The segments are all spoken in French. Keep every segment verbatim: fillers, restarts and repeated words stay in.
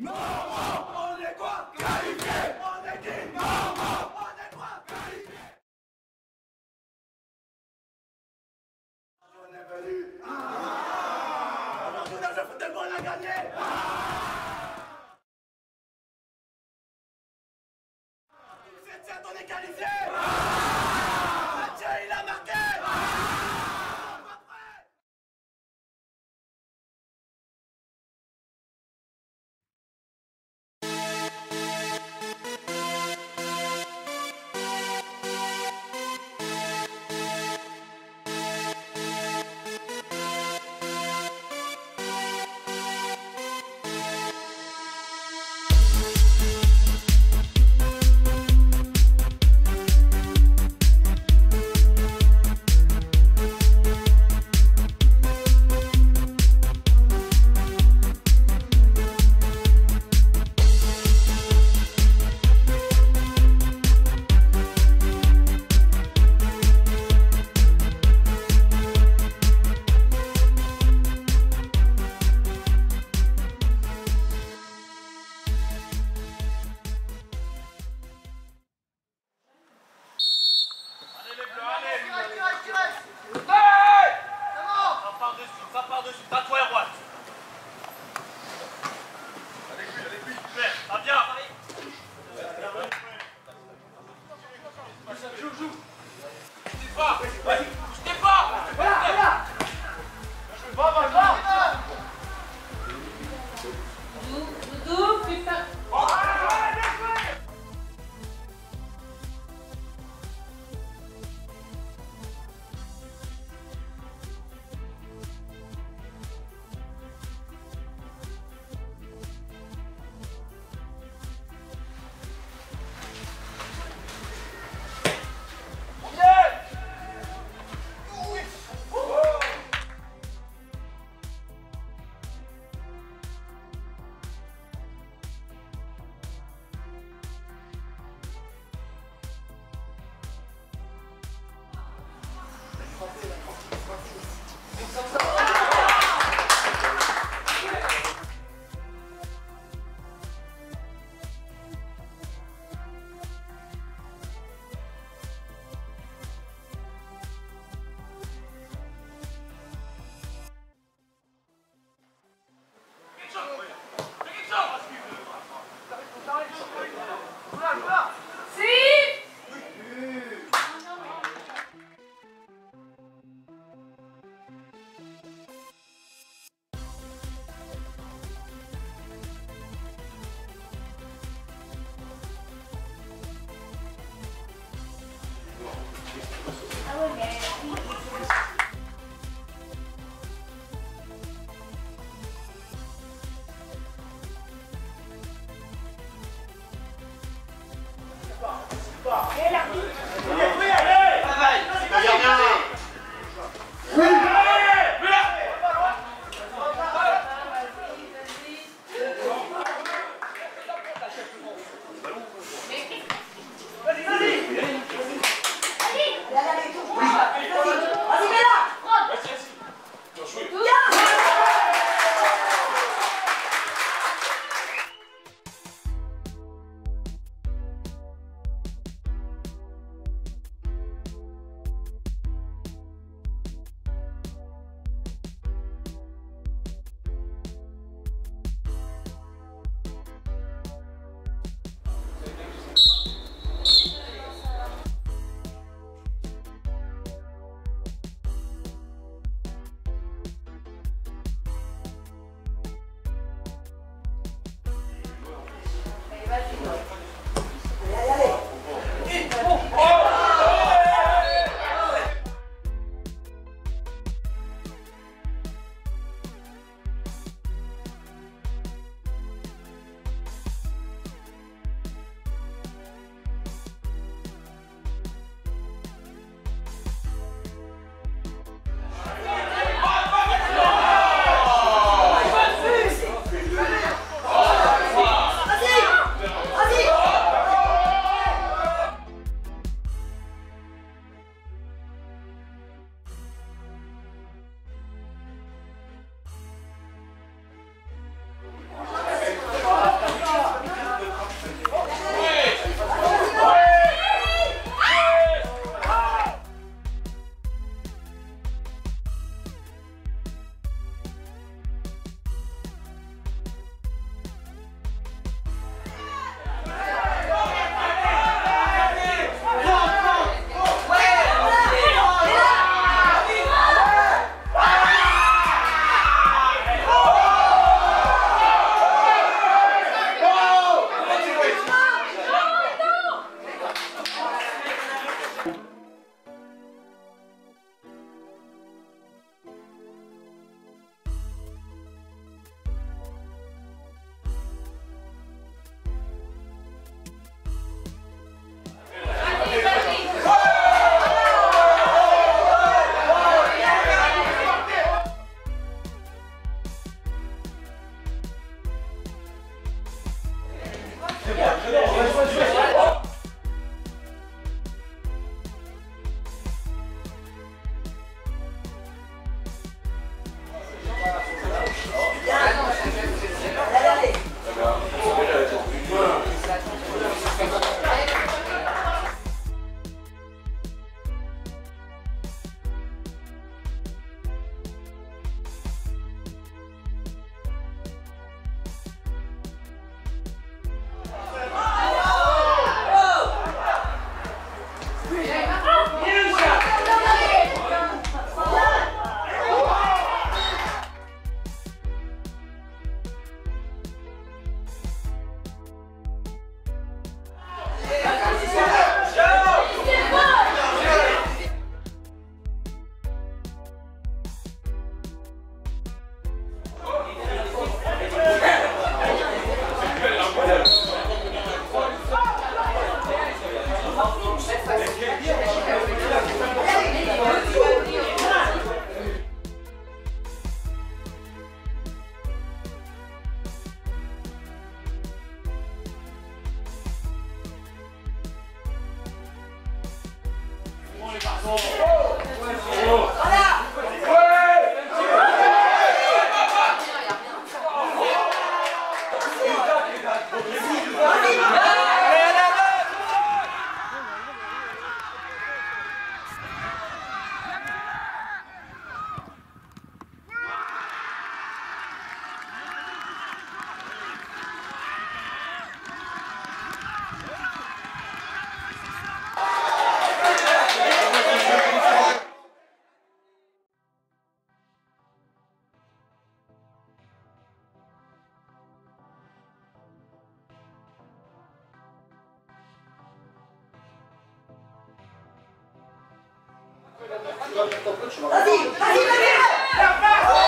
Non, non, on est quoi? Qualifié. On est qui? Non, non, on est quoi? Qualifié. On est venu. Ah, aujourd'hui, on a joué au football, on a gagné. Ah, c'est tiens, on est qualifié. Ah, Mathieu, il a marqué. Vas-y, vas-y, vas-y.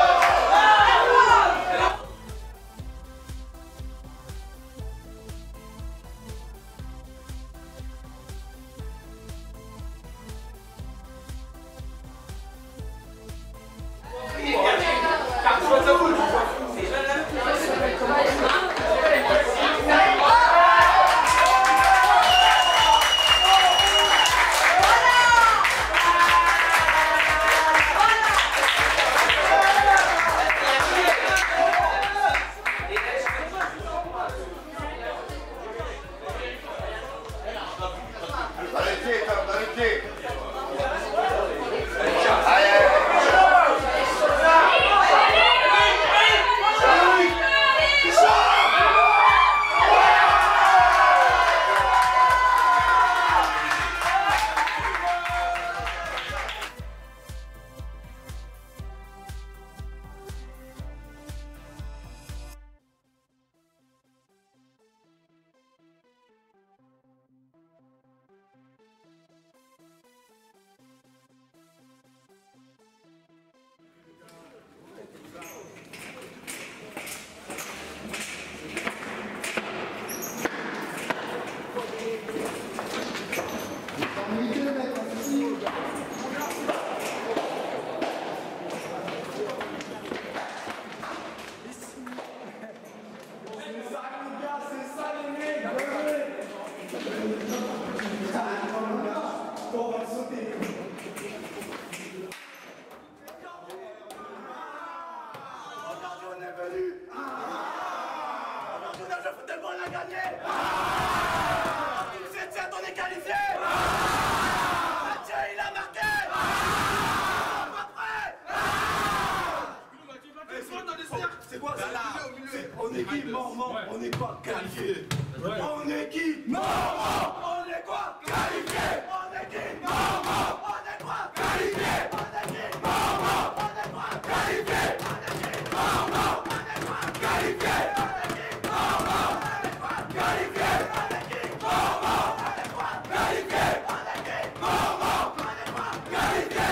C'est quoi ça là? On est qui? Mormon, on est quoi? Qualifié. On est qui? Mormon, on est quoi? Qualifié. On est qui? Mormon, on est quoi? Qualifié. On est qui? Mormon, on est quoi? Qualifié. On est qui? Mormon, on est quoi? Qualifié. On est qui? Mormon, on est quoi? Qualifié. On est qui? Mormon, on est quoi? Qualifié. On est qui? Mormon, on est quoi? Qualifié.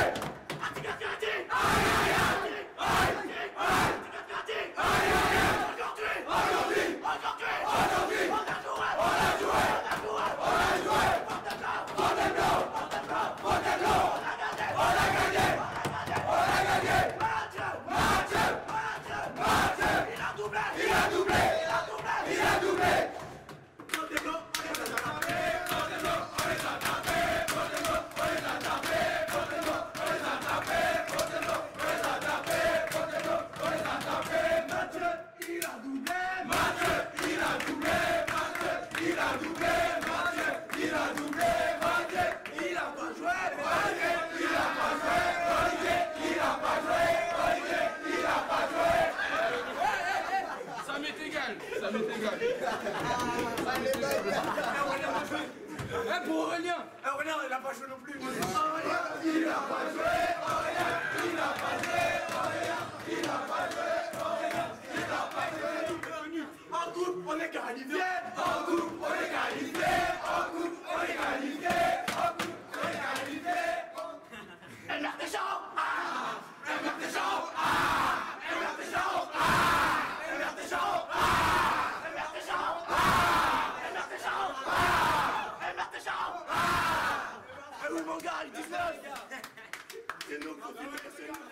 On a gagné! il a doublé, Mathieu, il a doublé, Mathieu, il a doublé, Mathieu, il a doublé, Mathieu, il a pas joué, Mathieu, il a pas joué, Mathieu, il a pas joué, Mathieu, il a pas joué. Ça m'est égal, ça m'est égal. Eh, pour Aurélien, Aurélien, il a pas joué non plus. Aurélien, il a pas joué, Aurélien, il a pas joué, Aurélien, il a pas joué, Aurélien, il a pas joué. En groupe, on est qualifié. En groupe, on est qualifié. En groupe, on est qualifié. En groupe, on est qualifié. Elle merde des champs. Ah, elle merde des champs. Ah, elle merde des champs. Ah, elle merde des champs. Ah, elle merde des champs. Ah, elle merde des champs. Ah, elle merde des champs. Ah, où mon gars, il dix-neuf. C'est nous, continuez, c'est nous.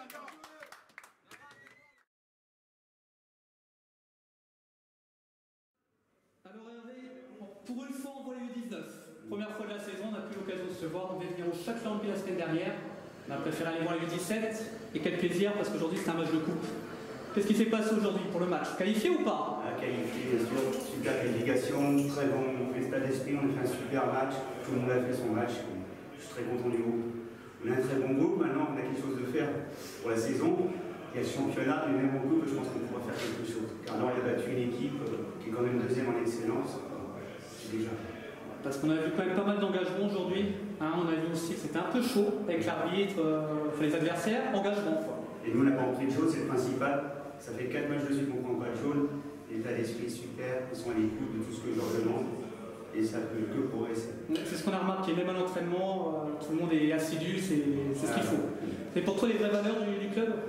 Alors Hervé, pour une fois on voit les U dix-neuf. Première fois de la saison, on n'a plus l'occasion de se voir. On devait venir au Châtelain depuis la semaine dernière. On a préféré aller voir les U dix-sept. Et quel plaisir parce qu'aujourd'hui c'est un match de coupe. Qu'est-ce qui s'est passé aujourd'hui pour le match? Qualifié ou pas? À qualifié, bien sûr. Super qualification, très bon état d'esprit. On a fait un super match. Tout le monde a fait son match. Je suis très content du groupe. On a un très bon groupe. Maintenant, on a quelque chose de faire pour la saison. Il y a le championnat, mais même au groupe, je pense qu'on pourra faire quelque chose. Car là, il a battu une équipe qui est quand même deuxième en excellence. C'est déjà. Parce qu'on a vu quand même pas mal d'engagement aujourd'hui. Hein, on a vu aussi que c'était un peu chaud avec l'arbitre, euh, les adversaires. Engagement quoi. Et nous, on n'a pas pris de jaune, c'est le principal. Ça fait quatre matchs de suite qu'on ne prend pas de jaune. L'état d'esprit est super, ils sont à l'écoute de tout ce que je leur demande. Et ça peut que progresser. C'est ce qu'on a remarqué, même à l'entraînement, euh, tout le monde est assidu, c'est ce qu'il faut. C'est pour toi les vraies valeurs du, du club?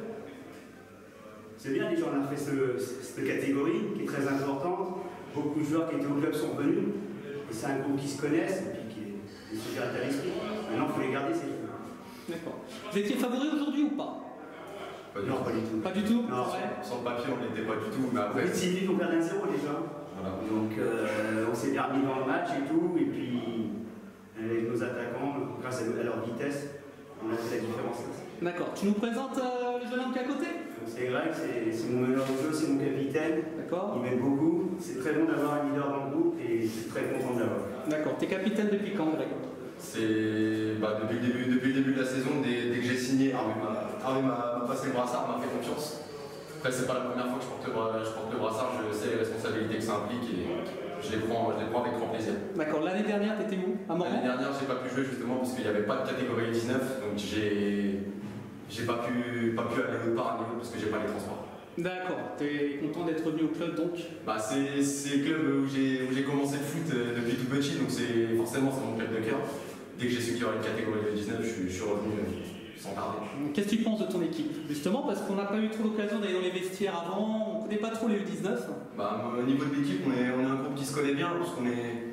C'est bien, déjà on a fait ce, cette catégorie qui est très importante. Beaucoup de joueurs qui étaient au club sont venus. Et c'est un groupe qui se connaissent et puis qui est, est super état d'esprit. Maintenant, il faut les garder, c'est tout. D'accord. Vous étiez favori aujourd'hui ou pas? Pas du Non, tout. pas du tout. Pas du tout? Non, Ouais. Sur le papier, on n'était pas du tout, mais après. Après, six minutes, on perd un zéro déjà. Voilà. Donc, euh, on s'est bien remis dans le match et tout. Et puis, avec nos attaquants, grâce à leur vitesse, on a fait la différence. D'accord. Tu nous présentes euh, le jeune homme qui est à côté? C'est Greg, c'est mon meneur de jeu, c'est mon capitaine. D'accord. Il m'aide beaucoup. C'est très bon d'avoir un leader dans le groupe et je suis très content de l'avoir. D'accord. T'es capitaine depuis quand, Greg? C'est bah, depuis, le début, depuis le début de la saison, dès, dès que j'ai signé, Harvey m'a passé le brassard, m'a fait confiance. Après, c'est pas la première fois que je porte, le, je porte le brassard, je sais les responsabilités que ça implique et je les prends, je les prends avec grand plaisir. D'accord. L'année dernière, t'étais où? À Morvan? L'année dernière, j'ai pas pu jouer justement parce qu'il n'y avait pas de catégorie dix-neuf, donc j'ai j'ai pas pu, pas pu aller autre part à niveau parce que j'ai pas les transports. D'accord. T'es content d'être revenu au club donc? Bah, c'est le club où j'ai commencé le foot depuis tout petit, donc c'est forcément c'est mon club de cœur. Dès que j'ai su qu'il y aurait une catégorie de dix-neuf, je suis, je suis revenu euh, sans tarder. Qu'est-ce que tu penses de ton équipe? Justement, parce qu'on n'a pas eu trop l'occasion d'aller dans les vestiaires avant, on ne connaît pas trop les U dix-neuf. Bah, au niveau de l'équipe, on est, on est un groupe qui se connaît bien, parce qu'on est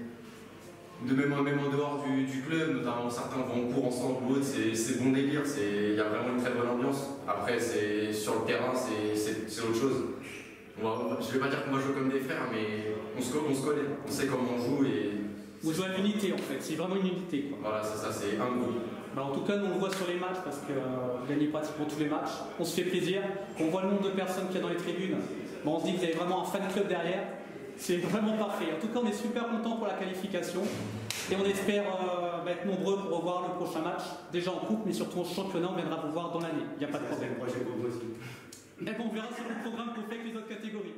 de même, même en dehors du, du club, notamment certains vont en cours ensemble ou autre, c'est bon délire, il y a vraiment une très bonne ambiance. Après, sur le terrain, c'est autre chose. On va, je vais pas dire qu'on va jouer comme des frères, mais on se, on se connaît, on sait comment on joue et. Vous jouez à l'unité en fait, c'est vraiment une unité quoi. Voilà, c'est ça, c'est un groupe. Bah, en tout cas, nous on le voit sur les matchs parce que euh, vous gagnez pratiquement tous les matchs. On se fait plaisir. On voit le nombre de personnes qu'il y a dans les tribunes. Bah, on se dit que vous avez vraiment un fan club derrière. C'est vraiment parfait. En tout cas, on est super content pour la qualification. Et on espère euh, bah, être nombreux pour revoir le prochain match. Déjà en coupe, mais surtout en championnat, on viendra vous voir dans l'année. Il n'y a pas de problème. C'est le projet pour vous aussi. Et bon, on verra sur le programme qu'on fait avec les autres catégories.